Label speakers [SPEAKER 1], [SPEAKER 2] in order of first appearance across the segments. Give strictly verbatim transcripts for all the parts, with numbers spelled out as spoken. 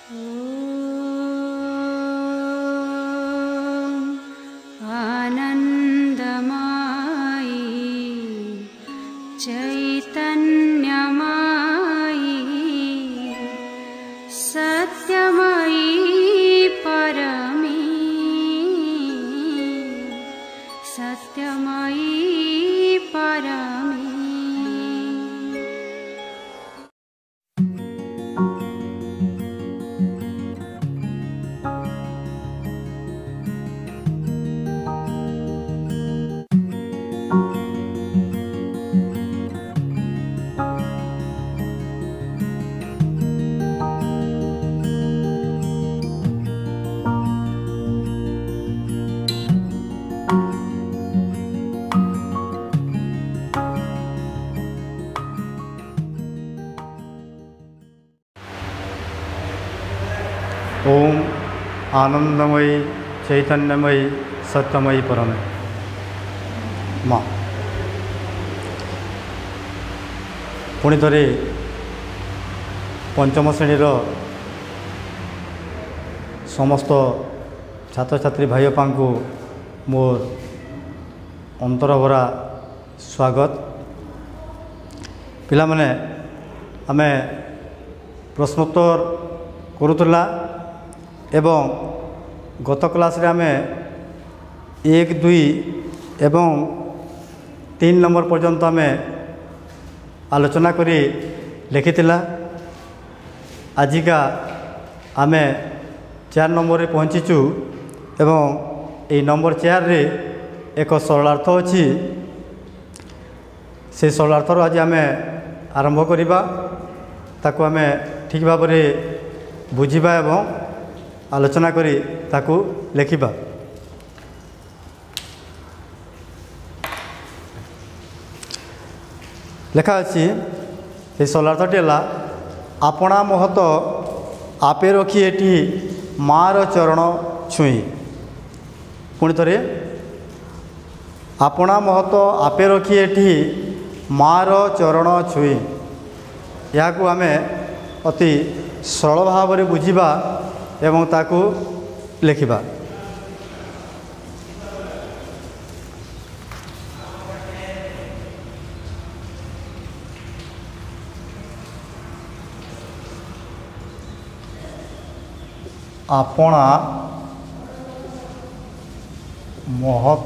[SPEAKER 1] ओम आनंदमयी चैतन्यमयी सत्यमयी परमे माँ पुणी थे पंचम श्रेणीर समस्त छात्र छात्री भाई बापा को मोर अंतरभरा स्वागत। पिला माने आमे प्रश्नोत्तर करूला एवं गत क्लास रे आमे एक दुई एवं तीन नंबर पर्यंत आमे आलोचना करी लिखिथिला। आजिका आमे चार नंबर रे पहुँचीचु एवं ये नंबर चार रे एक सरलार्थ अच्छी से सरलार्थर आज आमे आरंभ करिबा ताकू आमे ठीक भाव में बुझिबा एवं आलोचना करी ताकू लेखिबा। लेखा अच्छी ये सरलार्थटी है आपणा महत आपे रखी एटी मार चरण छुई। पुणी थे आपणा महत आपे रखी एटी मार चरण छुई। या आमे अति सरल भाव में बुझिबा एवं ताकू लेखिबा। आपणा महत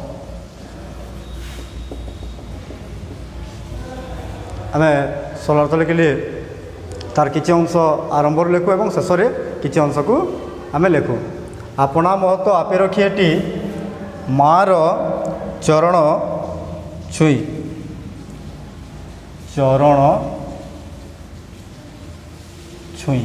[SPEAKER 1] आमे सरलार्थ लिखिले तार किछि अंश आरंभ लिखु एवं शेष किछि अंश को आमे लिखु। आपणा महत आपे रखी एटी मार चरण छुई। चरण छुई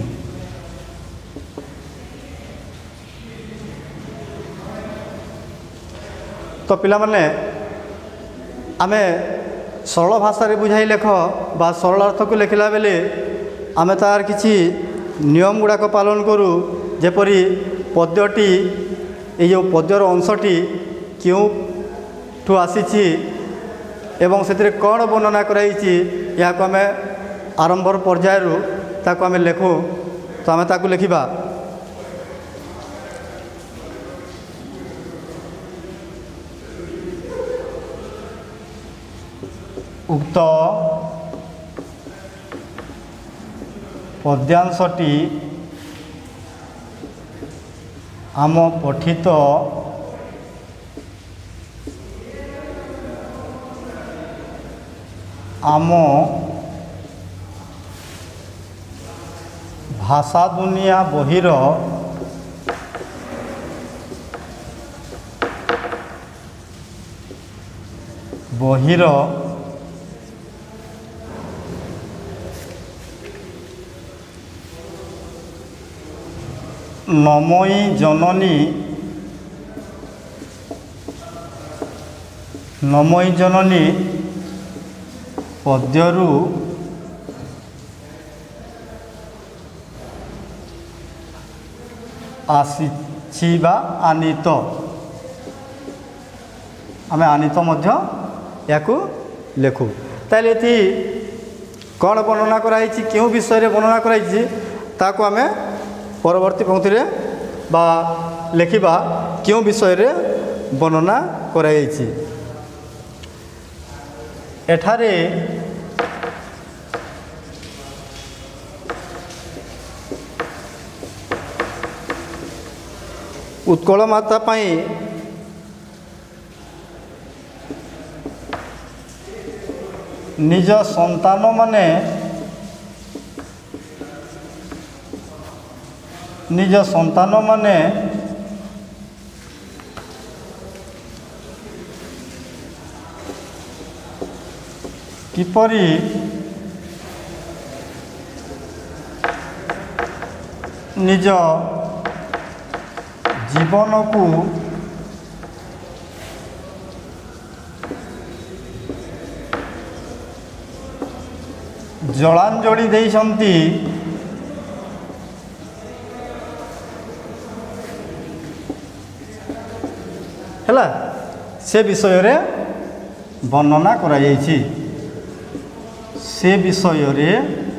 [SPEAKER 1] तो पिला माने आमे सरल भाषा रे बुझाई लेख बा सरलार्थ को लिखला बेले आमे तार किछि नियम गुड़ाक पालन करूँ। जेपरी पद्यटी ये जो पद्यर अंशटी क्योंठू आसी एवं से कौन वर्णना कराई या आमे आरंभर पर्यायर ताको आमे लेखु तो आमे ताको लिखिबा। उक्त पद्यांशटी आम पठित आम भाषा दुनिया बहिर बहिर नमयी जननी नमयी जननी पद्यरु आसी बा आनीत आमे आनीत मध्य याकू लेखु। ताले थी कौन वर्णना कराई क्यों विषय रे वर्णना कराई ताको आमे परवर्ती पंक्ति रे बा लेखिबा क्यों विषय रे वर्णना कराଯାଇଛି। एठारे उत्कल माता पाई निज संतान माने निज संतान माने किपरि निज जीवन को जलांजलि देइछंती हैला से विषय रे वर्णना करा जायछि। से विषय रे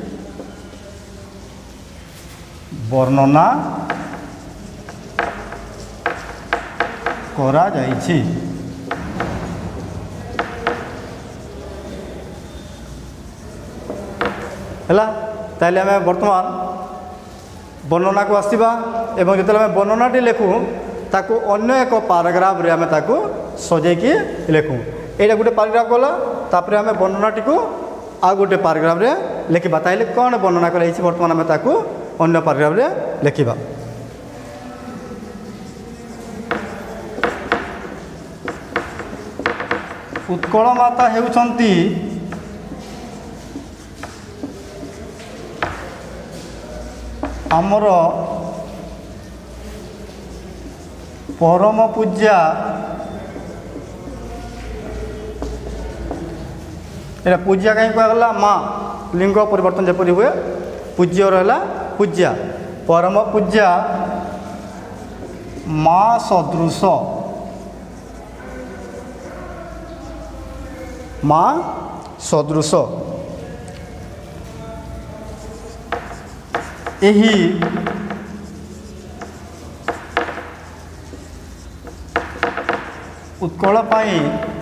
[SPEAKER 1] वर्णना करा जायछि। हैला ताले आमे वर्तमान वर्णना को आसीबा एवं जेतले आमे वर्णनाटी लेखु ताको अन्य एक पैराग्राफ रे आमे ताको सजे के लेखु। एटा गोटे पैराग्राफ गला तापरे आमे वर्णनाटी को आ गोटे पैराग्राफ रे लेखिबा। ताइले कोन वर्णना करा जायछि वर्तमान आमे ताको अन्य पैराग्राफ रे लेखिबा। उत्कल माता हेउछंती आमर परम पूज्या एटा पूज्या कहीं कहला माँ लिंग परिवर्तन जपरी हुए पूज्य रहा पूज्या परम पूज्या माँ सदृश माँ सदृश एही उत्कल पाई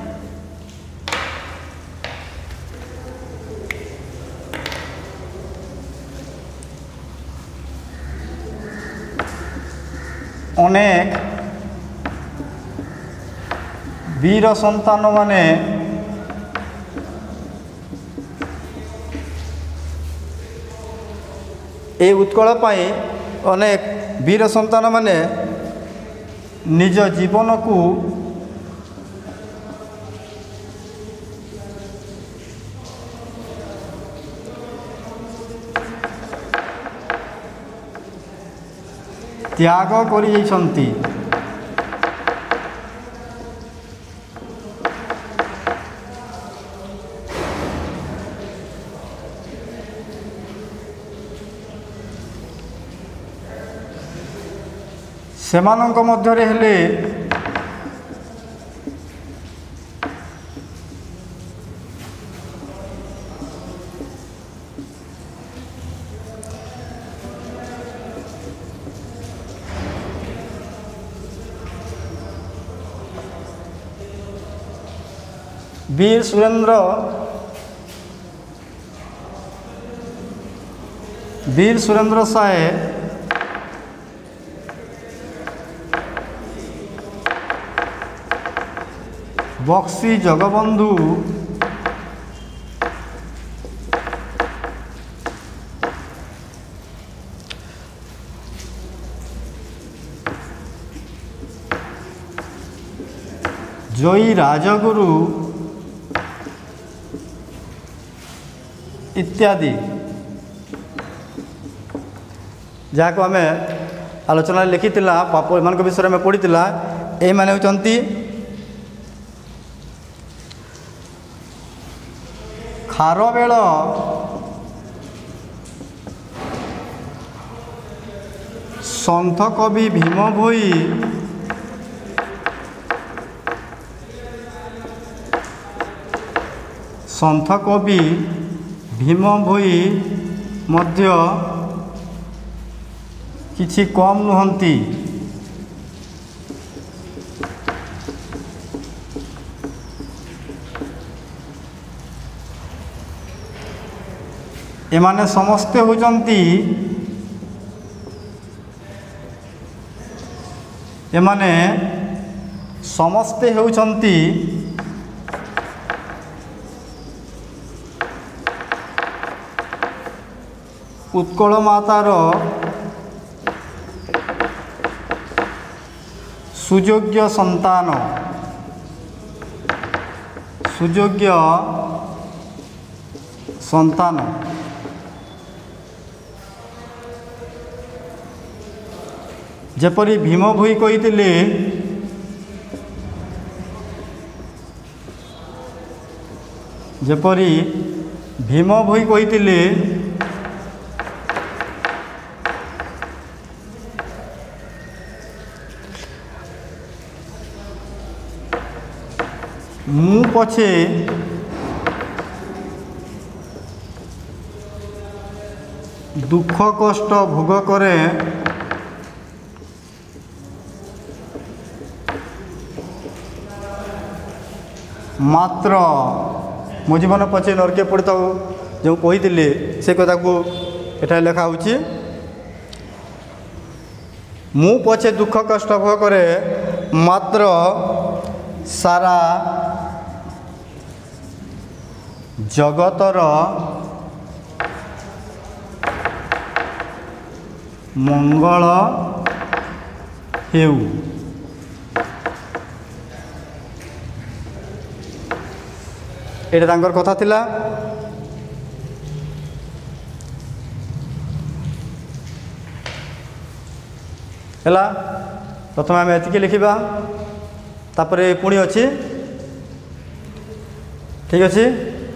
[SPEAKER 1] अनेक वीर संतान माने ए उत्कल पाई अनेक वीर संतान माने निज जीवन को त्याग करि जाइछंती। सेमानंक मध्यरे हेले वीर सुरेंद्र वीर सुरेंद्र साय बक्सी जगबंधु जयी राजगुरु इत्यादि जहाँ को आम आलोचना लिखी पाप मान विषय में पढ़ी ए माने होचंती खारवेल सन्थ कवि भीम भोई सन्थ कवि भीम भोई मध्य किछि कम नुहंती। एमाने समस्ते होचंती एमाने समस्ते होचंती उत्कल मातार सुयोग्य संतान सुयोग्य संतान। जेपरी भीम भोई कहिथिले जेपरी भीम भोई कहिथिले मु पछे दुख कष्ट भोग करे मात्र मो जीवन पछे नरके पड़ता जो कही से कथा को एटा लिखा होची मु पछे दुख कष्ट भोग करे मात्र सारा जगतर मंगल हेउ। एटा तांकर कथा थिला। हैला प्रथम आम एतिके लिखिबा तापरे पुणी अच्छी ठीक अच्छे।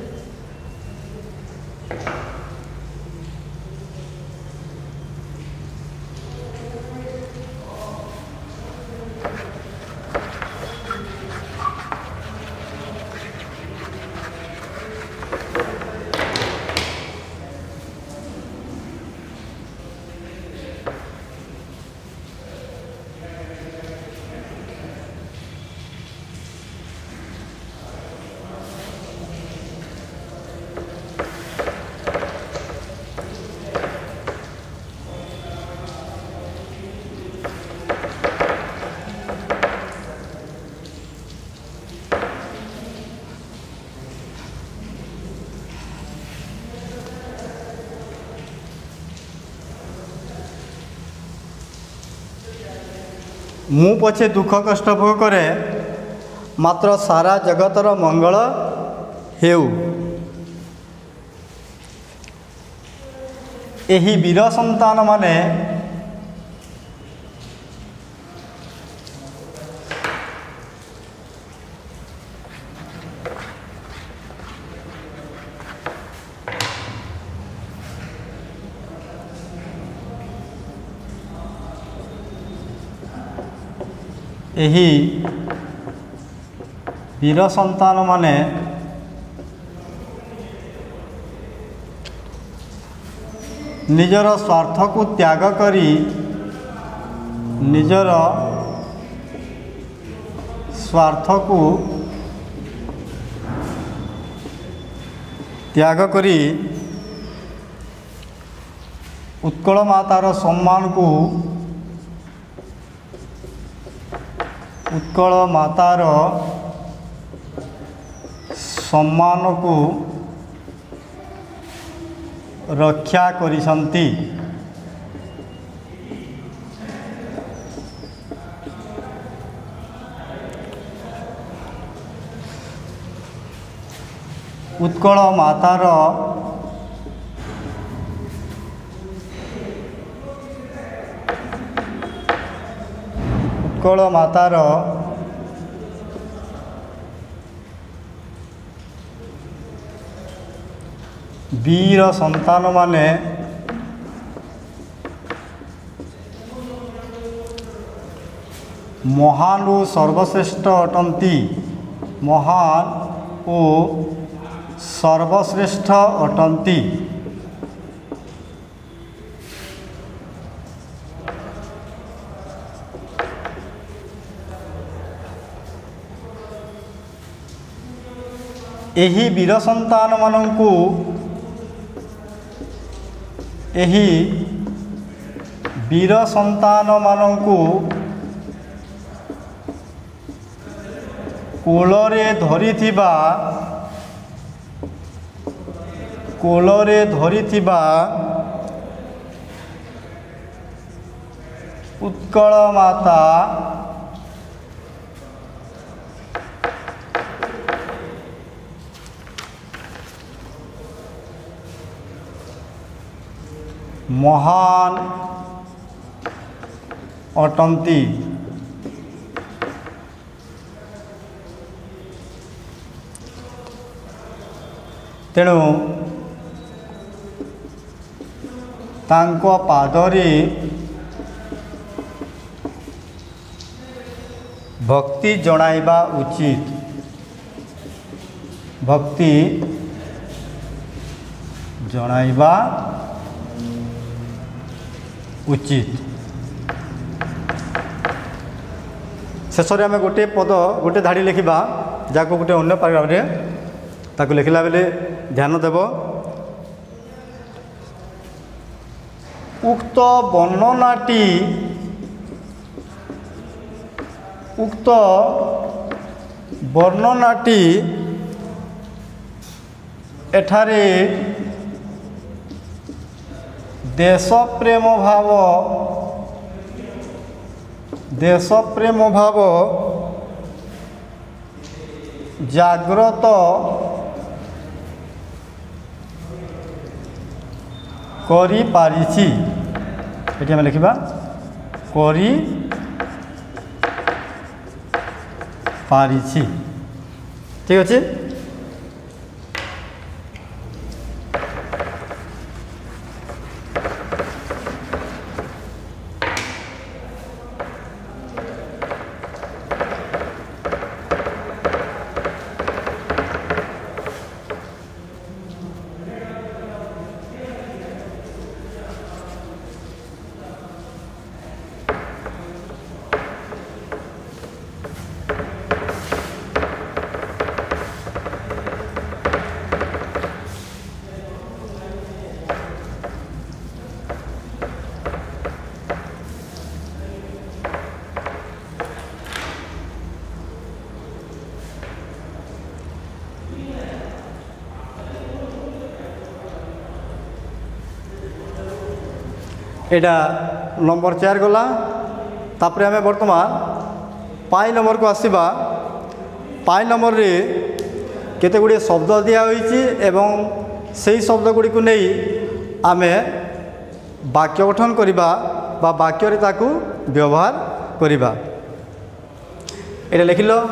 [SPEAKER 1] मु पछे दुख कष्ट भोग करे मात्र सारा जगतर मंगल हेउ। एही वीर संतान माने एही वीर संतान माने निजर स्वार्थ को त्याग करी निजर स्वार्थ को त्याग करी उत्कल मातार सम्मान को उत्कल मातार सम्मान को रक्षा करिसंती। उत्कल मातार उत्कल मातार वीर संतान माने महान ओ सर्वश्रेष्ठ अटंती महान ओ सर्वश्रेष्ठ अटंती। एही वीर संतान मानंकु एही वीर संतान मानंकु कोलरे धरिथिबा कोलरे धरिथिबा उत्कल माता महान अटंती। तेणु तांको पादरे भक्ति जणाइबा उचित भक्ति जणाइबा उचित। शेष में आम गोटे पद गोटे धाड़ी लिखा जहाँ गोटे अन्य पाराग्राफ रे ताकू लिखला बेले ध्यान देव। उक्त वर्णनाटी उक्त वर्णनाटी एठारे देश प्रेम भाव देश प्रेम भाव जाग्रत करी पारिछि। एटी हम लिखिबा करी पारिछि। ठीक अछि। एटा नंबर चार गला। तापर आम बर्तमान पाई नंबर को आसवा। पाई नंबर रे केते गुड़े शब्द दिया होईची एवं सेही शब्द गुड़ी को नहीं आमे वाक्य गठन करिबा बा वाक्य रे ताकू व्यवहार करिबा। एटा लिखिलो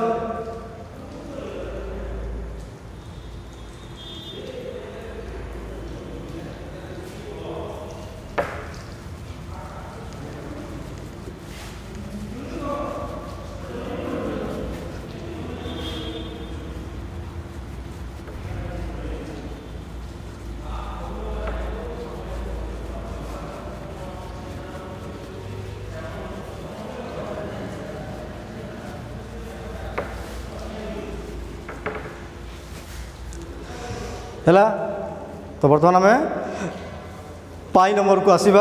[SPEAKER 1] है। तो बर्तमान आम पाई नंबर को आसवा।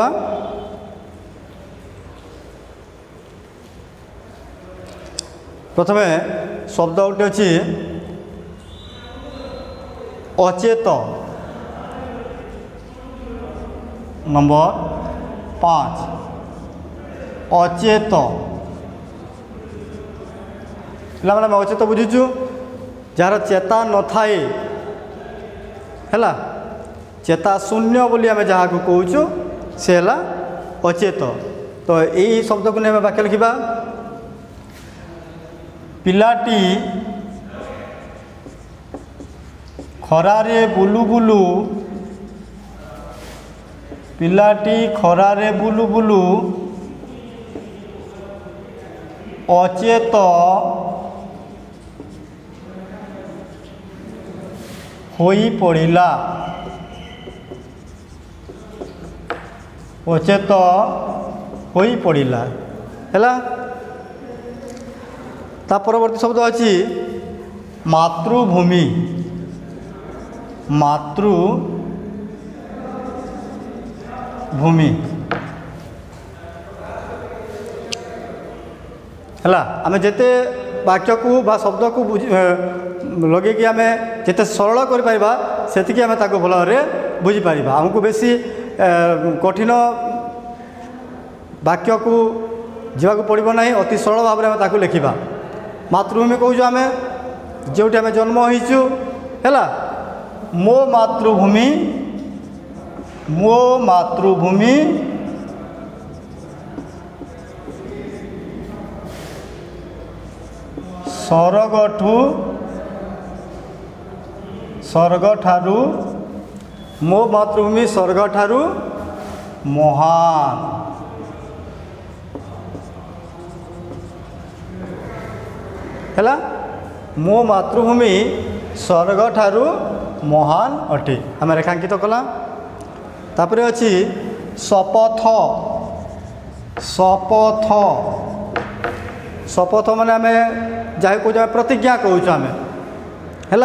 [SPEAKER 1] प्रथमे शब्द गोटे अच्छी अचेत। नंबर पाँच अचेत। पे अचेत बुझीचु जार चेता न थाए है चेता शून्य बोली आम जहाँ को कहूँ से है अचेत। तो यही शब्द को नहीं वाक्य लिखा पिलाटी खरारे बुलु बुलु पिलाटी खरारे बुलु बुलु अचेत होई पड़िला। अचेत होई पड़िला है। ता परवर्ती शब्द अच्छी मातृभूमि। मातृभूमि है आम जिते वाक्य को बा शब्द को लगे कि आम जिते सरल कर से आम भल भाव बुझीपर आमको बेसी कठिन वाक्य को जावाक पड़ो ना अति सरल भाव में ताकू लिखा मातृभूमि कहूँ आम जो आम जन्म होइचु है मो मातृभूमि मो मातृभूमि स्वर्गठू स्वर्ग ठारू मो मातृभूमि स्वर्ग ठारू महान है मो मातृभूमि स्वर्ग ठारू महान अटे आम रेखांकित कला तापर अच्छी शपथ शपथ शपथ माने आम जहाँ कह प्रतिज्ञा कहूँ आम है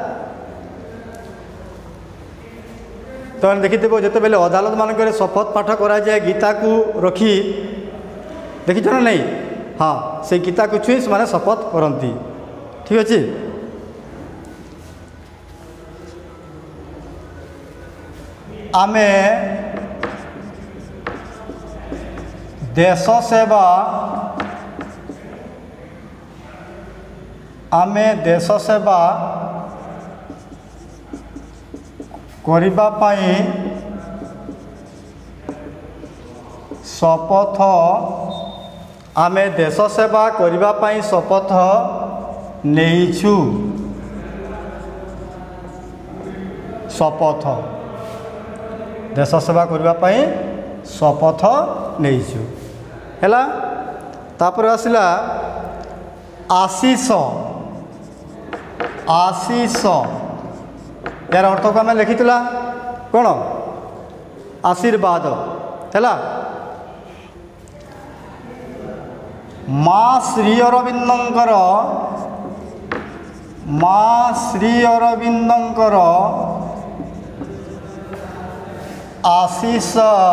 [SPEAKER 1] तो देखिथे जिते बेले अदालत मानक शपथ पाठ कराए गीता को रखी देखीच ना नहीं हाँ से गीता को छुई से शपथ करती ठीक अच्छे आमे देश सेवा आमे देश सेवा करिबा पाई शपथ आमे देश सेवा करिबा पाई शपथ नेइछु शपथ देश सेवा करिबा पाई शपथ नेइछु हैला तापर आसिला आशीष आशीष यार अर्थ को आम लिखी कौन आशीर्वाद है माँ श्री अरविंदर माँ श्री अरविंदर आशीष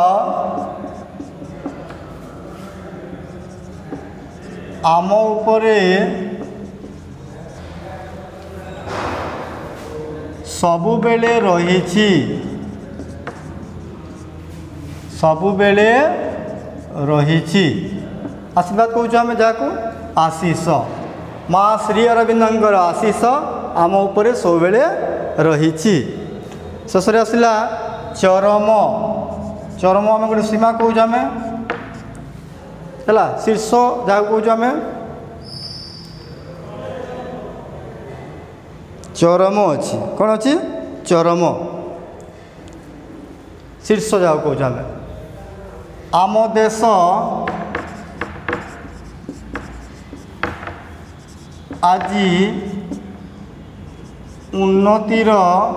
[SPEAKER 1] आम उपरे सबुबेले रहिछि सबुबेले रहिछि आशीर्वाद कहूँ आम जहाँ आशीष माँ श्री अरविंदर आशीष आम उपरे सबुबेले रहिछि शेष आसला चरम चरम आम गोटे सीमा कहूँ आम है शीर्ष जहाँ कहूँ आम चरम अच्छी कौन अच्छी चरम शीर्ष जहाँ कहूँ आम आम देश आज उन्नतिर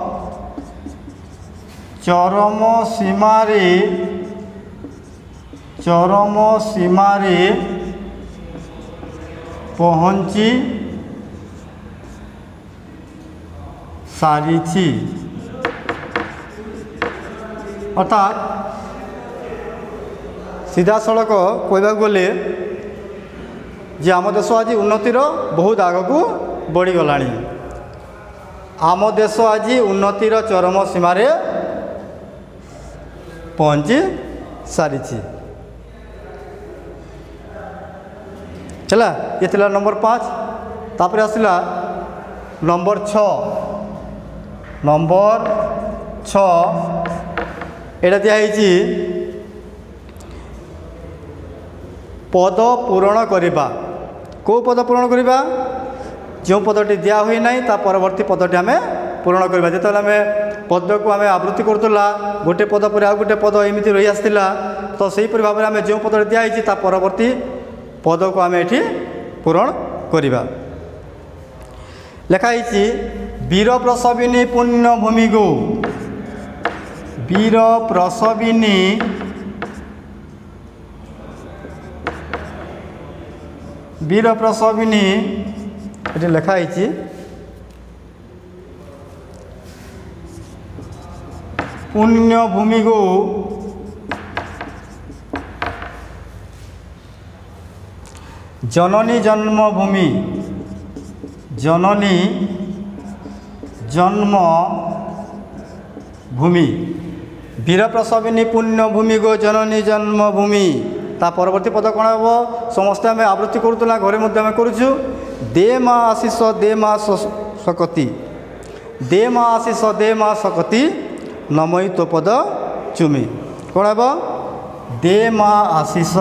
[SPEAKER 1] चरम सीमारे चरम सीमारे पहुँची सारी अर्थात सीधा सड़क कहवा गले जे आम देश आज उन्नतिर बहुत आग को बढ़ीगला आम देश आज उन्नतिर चरम सीमारे पहुँची सारी चला ये थिला नंबर पाँच तापर आसला नंबर छ नंबर छ एटा दिखाई पद पूरण करवा को पद पूरण करवा जो पदटी दिया हुई ना ता परवर्ती पदटी आम पूरण करवा जो आम पद को आम आवृत्ति करूला गोटे पद पर आउ गोटे पद एमती रही आसाला तो सहीपरि भाव में आम जो पदटी दिखाई ता परवर्ती पद को आम ये पूरण करवा लिखाई वीर प्रसविनी पुण्यभूमि गो वीर प्रसविनी वीर प्रसविनी ये लिखाई पुण्यभूमि को जननी जन्मभूमि जननी जन्म भूमि वीरप्रसविनी पुण्यभूमि गो जननी जन्मभूमि ता परवर्ती पद कौन हम समस्ते आम आवृत्ति करूला घरे आम करुचु दे माँ आशीष दे माँ सकती दे माँ आशीष दे माँ सकती नमई तो पद चुमी कौन हम दे माँ आशीष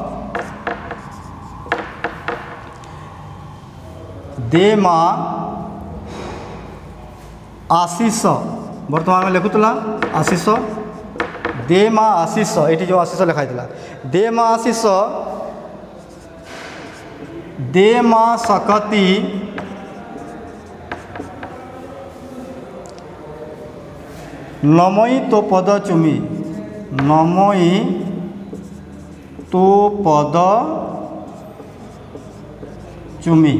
[SPEAKER 1] दे माँ आशीष बर्तमान लिखुला आशीष दे माँ आशीष ये जो आशीष लिखाई दे माँ आशीष दे माँ सकती नमई तो पद चुमी नमई तो पद चुमी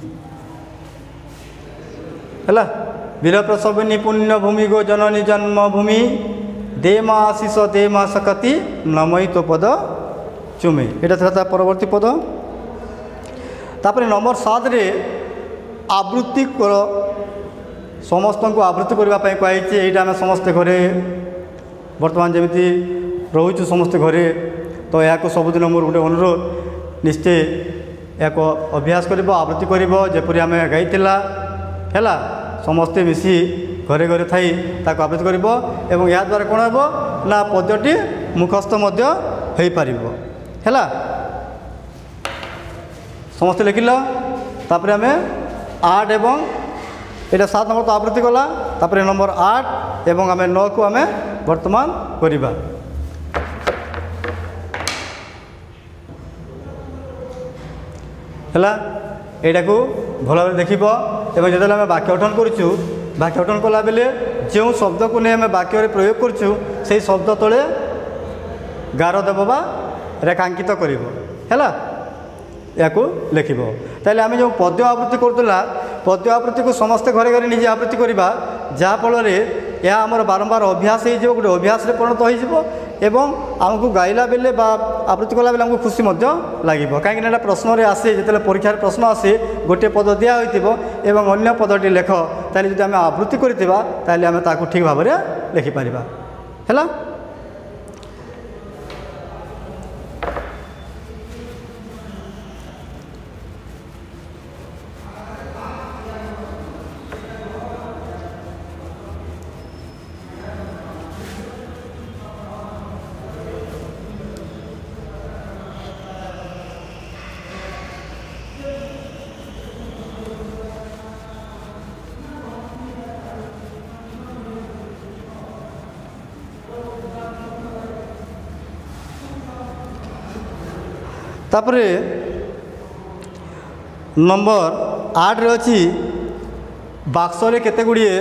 [SPEAKER 1] है वीरप्रसविनी पुण्यभूमि गो जननी जन्मभूमि दे माँ आशीष दे माँ सकती नमई तो पद चुमे यहाँ था परवर्ती पद तापर नंबर सात रे आवृत्ति कर समस्त को आवृत्ति करने कहुई यहाँ आम समस्ते घरे बर्तमान जमी रोचु समस्ते घरे तो यहाँ सबुदिन मोर गोटे अनुरोध निश्चय या अभ्यास कर आवृत्ति करपरी आम गाइला है समस्ते मिसी घरे घरे थी आवृत्ति कर या द्वारा कौन हम ना पद्यटी मुखस्थ हो पार है समस्ते लिखिल तापर आम आठ एवं यहाँ सात नंबर तो आवृत्ति गला तापर नंबर आठ एवं आम नौ को आम वर्तमान करवा है यहाँ को भल भाव देखिब एवं जो आम वाक्य गठन करुचु वाक्य गठन कला बेले जो शब्द को नहीं आम वाक्य प्रयोग करुचु से शब्द तले गार देव बा रेखांकित कर या लिख ताले आम जो पद्य आवृत्ति करूला पद्य आवृत्ति को समस्ते घरे घरे निजे आवृत्ति करवा जहाँफल यह आमर बारंबार अभ्यास हो गोटे अभ्यास परिणत हो एवं आमको गाइला बेले बा आवृत्ति कला बेले आमको खुशी लगे कहीं प्रश्न रे आसे जो परीक्षार प्रश्न आसे गोटे पद दिया एवं अन्य पदटी लेख ताली जो आम आवृत्ति करथिबा ताली आम ताकू ठीक भाव में लिखिपर है। तापर नंबर आठ रे अच्छी बाक्सरे केते गुड़िए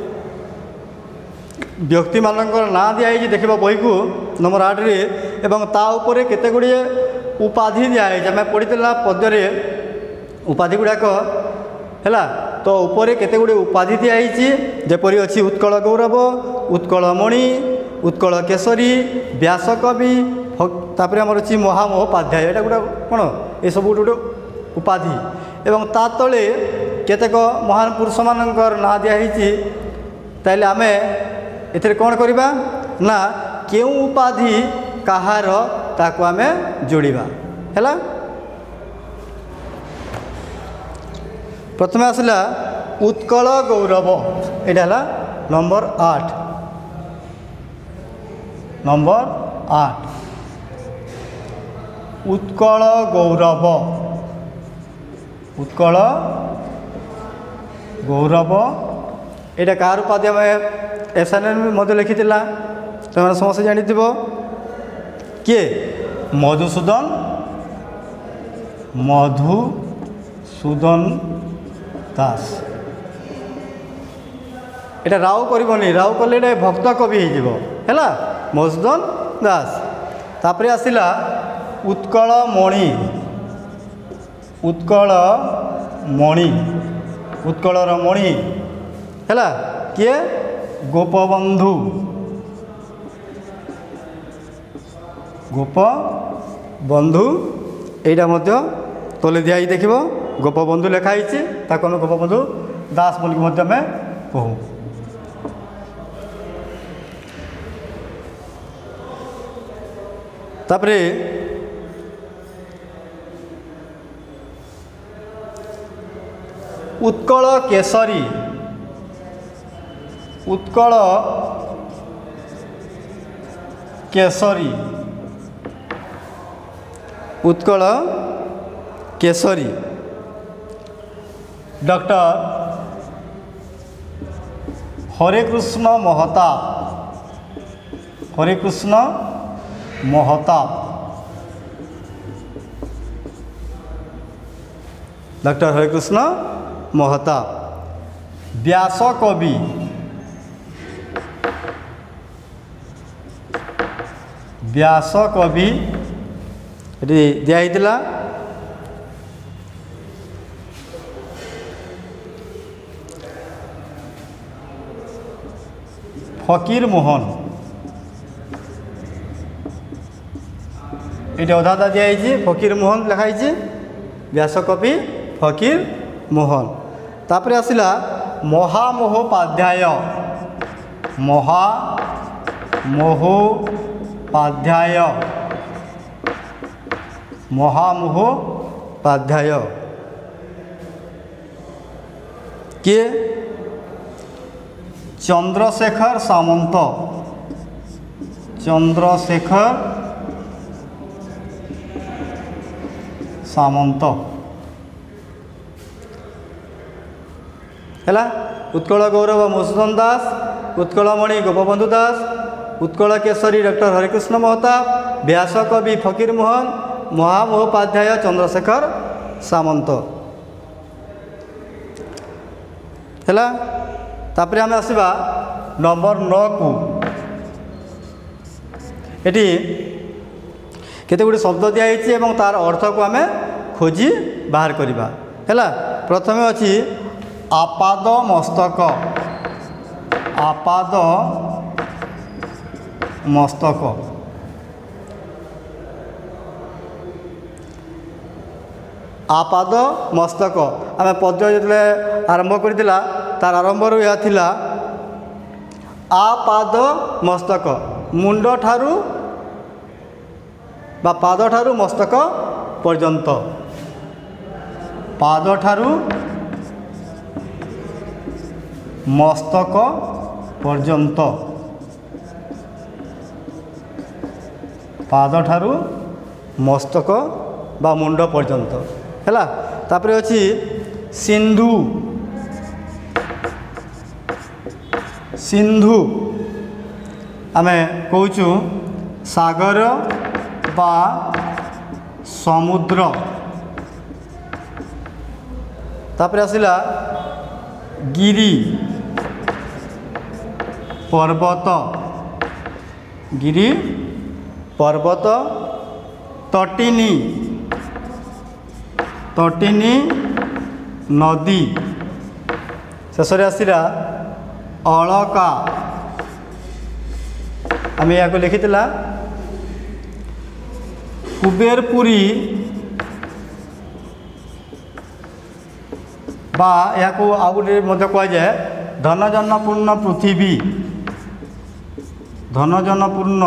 [SPEAKER 1] व्यक्ति मानकर ना दिखाई देखा बही को नंबर आठ रे एवं ता उपरे केते गुड़िए उपाधि दिखाई आम पढ़ीला पद्य उपाधि गुड़ाक है तो उपरे केते गुड़े उपाधि दिखाई जेपरी अच्छी उत्कल गौरव उत्कल मणि उत्कल केसरी व्यासकवि तापर आमर अच्छी महामहोपाध्याय यहाँ गोटे कौन ये सब गोटे उपाधि एवं ता तले केतेक महान पुरुष मानकर ना दिखाई ताइले आम ए कौन करवा ना क्यों उपाधि कहार ताको आम जोड़िबा है। प्रथम आसला उत्कल गौरव यहाँ है नंबर आठ नंबर आठ उत्कल गौरव उत्कल गौरव यहाँ कार उपाधि आम एसाइनमेंट लिखी तुम समस्त जानी किए मधुसूदन मधुसूदन दास यहाँ राव करनी राव कले भक्त कवि हो मधुसूदन दास तापर आसला उत्कल मणि उत्कल मणि उत्कलर मणि है किए गोपबंधु ଗୋପବନ୍ଧୁ ଏଇଟା ମଧ୍ୟ ତଳେ ଦିଆହେଇ ଦେଖିବ ଗୋପବନ୍ଧୁ ଲେଖା ହେଇଛି ତାକୁ ଆମେ ଗୋପବନ୍ଧୁ ଦାସ ବୋଲିକି ମଧ୍ୟ ଆମେ କହୁ। ତାପରେ ଉତ୍କଳ କେଶରୀ ଉତ୍କଳ କେଶରୀ ଉତ୍କଳ କେଶରୀ ଡକ୍ଟର ହରେକୃଷ୍ଣ ମହତାବ ହରେକୃଷ୍ଣ ମହତାବ ଡକ୍ଟର ହରେକୃଷ୍ଣ ମହତାବ ବ୍ୟାସ କବି ବ୍ୟାସ କବି ଏଠି ଦିଆହେଇଥିଲା ଫକୀର ମୋହନ ଏଠି ଅଧା ଅଧା ଦିଆହେଇଛି ଫକୀର ମୋହନ ଲେଖା ହେଇଛି ବ୍ୟାସକବି ଫକୀର ମୋହନ। ତାପରେ ଆସିଲା ମହାମହୋପାଧ୍ୟାୟ ମହାମହୋପାଧ୍ୟାୟ ମହାମହୋପାଧ୍ୟାୟ କିଏ? ଚନ୍ଦ୍ରଶେଖର ସାମନ୍ତ ଚନ୍ଦ୍ରଶେଖର ସାମନ୍ତ ହେଲା। ଉତ୍କଳ ଗୌରବ ମଧୁସୂଦନ ଦାସ ଉତ୍କଳମଣି ଗୋପବନ୍ଧୁ ଦାସ ଉତ୍କଳ କେଶରୀ ଡକ୍ଟର ହରେକୃଷ୍ଣ ମହତାବ ବ୍ୟାସକବି ଫକୀର ମୋହନ ମହାମହୋପାଧ୍ୟାୟ ଚନ୍ଦ୍ରଶେଖର ସାମନ୍ତ ହେଲା। ତାପରେ ଆମେ ଆସିବା ନମ୍ବର ନଅ କୁ ଏଠି କେତେ ଗୁଡ଼ିଏ ଶବ୍ଦ ଦିଆହେଇଛି ଏବଂ ତାର ଅର୍ଥକୁ ଆମେ ଖୋଜି ବାହାର କରିବା ହେଲା। ପ୍ରଥମେ ଅଛି ଆପାଦ ମସ୍ତକ ଆପାଦ ମସ୍ତକ ଆପାଦ ମସ୍ତକ ଆମେ ପଦ୍ୟ ଯେତେବେଳେ ଆରମ୍ଭ କରିଥିଲା ତାର ଆରମ୍ଭରୁ ଏହା ଥିଲା ଆପାଦ ମସ୍ତକ ମୁଣ୍ଡ ଠାରୁ ବା ପାଦ ଠାରୁ ମସ୍ତକ ପର୍ଯ୍ୟନ୍ତ ପାଦ ଠାରୁ ମସ୍ତକ ପର୍ଯ୍ୟନ୍ତ ପାଦ ଠାରୁ ମସ୍ତକ ବା ମୁଣ୍ଡ ପର୍ଯ୍ୟନ୍ତ ହେଲା। ତାପରେ ଅଛି ସିନ୍ଧୁ ସିନ୍ଧୁ ଆମେ କହୁଛୁ ସାଗର ବା ସମୁଦ୍ର। ତାପରେ ଆସିଲା ଗିରି ପର୍ବତ ଗିରି ପର୍ବତ ତଟିନୀ ତଟିନୀ ନଦୀ। ଶେଷରେ ଆସିଲା ଅଳକା ଆମେ ଏହାକୁ ଲେଖିଥିଲା କୁବେରପୁରୀ ବା ଏହାକୁ ଆଉ ଗୋଟେ ମଧ୍ୟ କୁହାଯାଏ ଧନଜନପୂର୍ଣ୍ଣ ପୃଥିବୀ ଧନଜନପୂର୍ଣ୍ଣ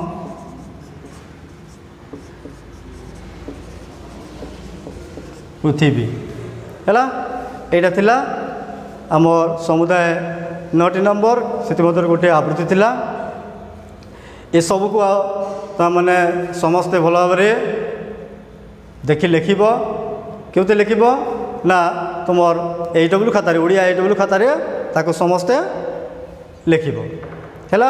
[SPEAKER 1] ପୃଥିବୀ ହେଲା। ଏଇଟା ଥିଲା ଆମର ସମୁଦାୟ ନଅଟି ନମ୍ବର ସେଥିମଧ୍ୟରୁ ଗୋଟିଏ ଆବୃତ୍ତି ଥିଲା। ଏସବୁକୁ ତାମାନେ ସମସ୍ତେ ଭଲ ଭାବରେ ଦେଖି ଲେଖିବ। କେଉଁଠି ଲେଖିବ ନା ତୁମର ଏ ଡବ୍ଲ୍ୟୁ ଖାତାରେ ଓଡ଼ିଆ ଏ ଡବ୍ଲ୍ୟୁ ଖାତାରେ ତାକୁ ସମସ୍ତେ ଲେଖିବ ହେଲା।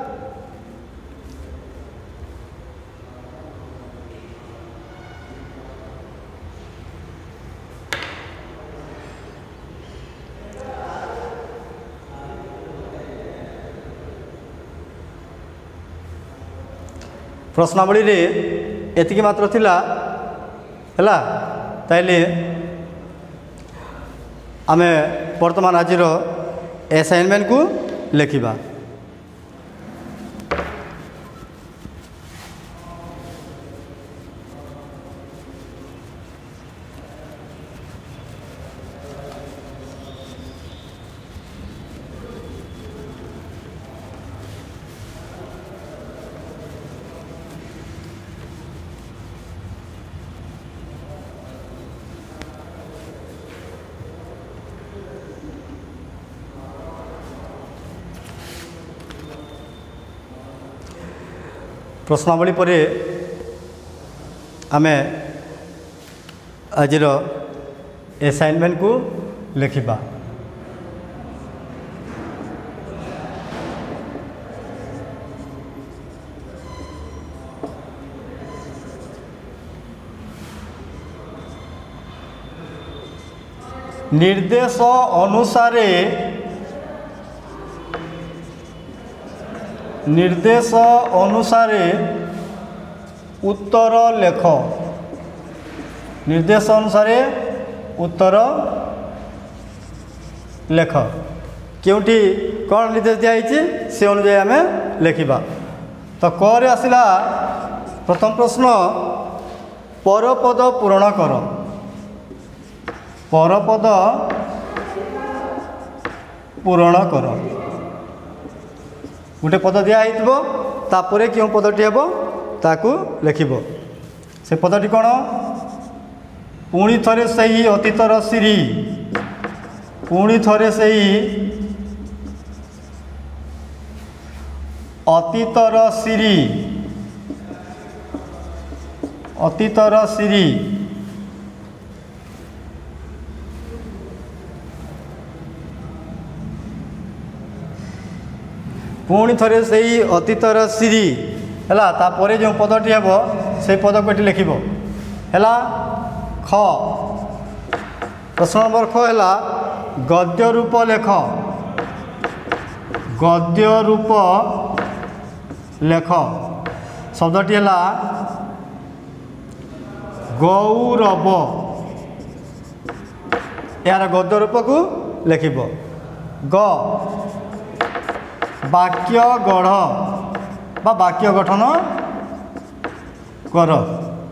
[SPEAKER 1] ପ୍ରଶ୍ନାବଳୀରେ ଏତିକି ମାତ୍ର ଥିଲା ହେଲା। ତାହେଲେ ଆମେ ବର୍ତ୍ତମାନ ଆଜିର ଆସାଇନମେଣ୍ଟକୁ ଲେଖିବା। प्रश्नावली पर आमे आजिर असाइनमेंट को लिखिबा। निर्देश अनुसारे निर्देश अनुसारे उत्तर लेख। निर्देश अनुसारे उत्तर लेख। क्योंकि कौन निर्देश दिखाई से अनुजाई आम लिखा। तो क आसला प्रथम प्रश्न परपद पूरण कर। परपद पूरण कर। गोटे पद दिखाई क्यों पदटी हे ताकू लिखिब। से पदटी कौन पुणी थरे सही अतीतर सिरी। पुणी थरे सही अतीतर सिरी अतीतर सिरी पुणी थरे सही अतीतर सिरी है। तापर जो पदटी हे से पद को लिख है। ख प्रश्न नंबर ख है गद्य रूप लेख। गद्य रूप लेख शब्दटी है गौरव। यार गद्य रूप को लिख ग वाक्य गढ़ बा वाक्य गठन कर।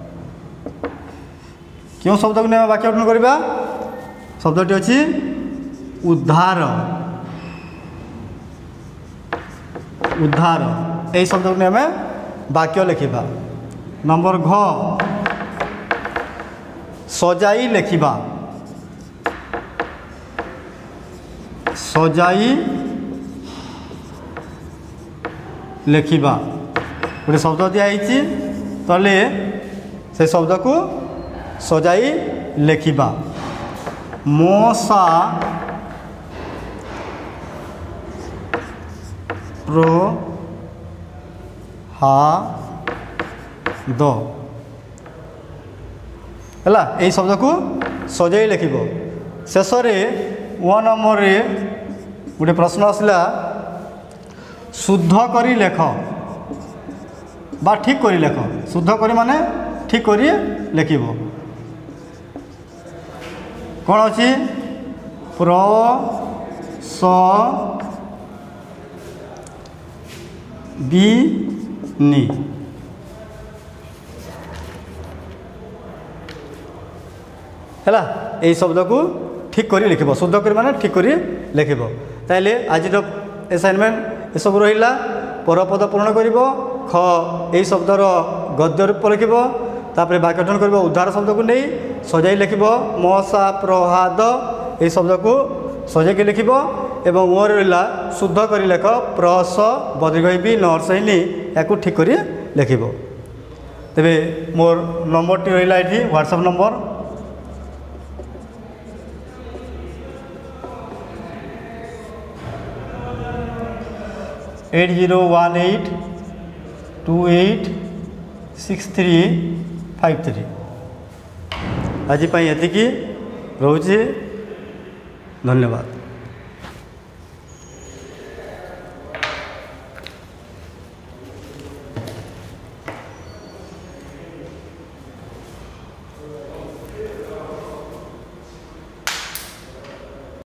[SPEAKER 1] क्यों शब्द को वाक्य गठन करवा शब्दटी अच्छी उद्धार। उद्धार यही शब्द को आम वाक्य लिखा। नंबर घ सजाई लिखा। सजाई लिखा गोटे शब्द दिखाई तले से शब्द को सजाई लिखा। मशा प्रो हा द है यही शब्द को सजाई लिख। शेष वन नंबर गोटे प्रश्न आसला शुद्ध करी लेख बा ठीक करी लेख। शुद्ध करी माने ठीक करी लिख। कौन अच्छी प्र स बी नी है। यही शब्द को ठीक करी लिख। शुद्ध करी माने ठीक करी लिख। ताइले आज असाइनमेंट ये सब रहा। परपद पूरण कर ख यही शब्दर गद्य रूप लिख। तापर वाक्य गठन कर उद्धार शब्द को नहीं सजाई लिख। मशा प्रहाद यही शब्द को सजाई लिख। एवं मोर रहा शुद्ध कर लेख प्रस बदीघी नर्सहीनी या ठीक कर लिख। तेरे मोर नंबर टी रहा ये WhatsApp number eight zero one eight two eight six three five three. आज ये रोचे। धन्यवाद।